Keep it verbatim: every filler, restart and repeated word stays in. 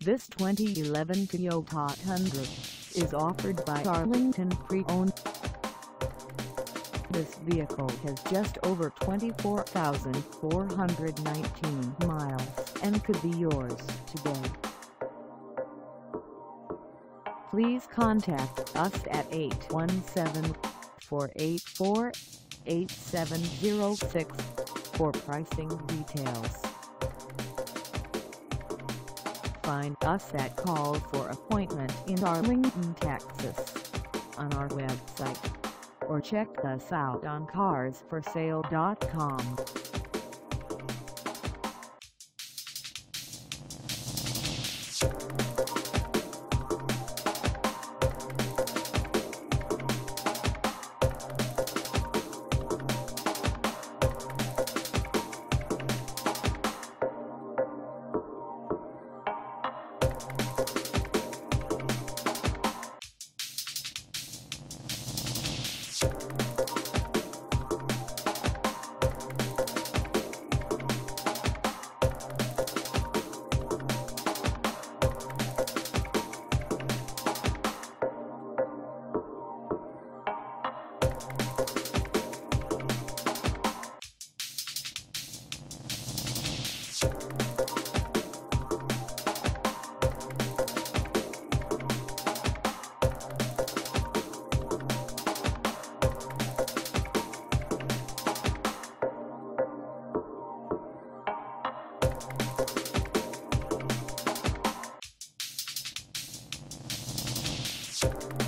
This twenty eleven Toyota Tundra is offered by Arlington Pre-Owned. This vehicle has just over twenty-four thousand four hundred nineteen miles and could be yours today. Please contact us at eight one seven, four eight four, eight seven zero six for pricing details. Find us at Call for Appointment in Arlington, Texas on our website, or check us out on cars for sale dot com. You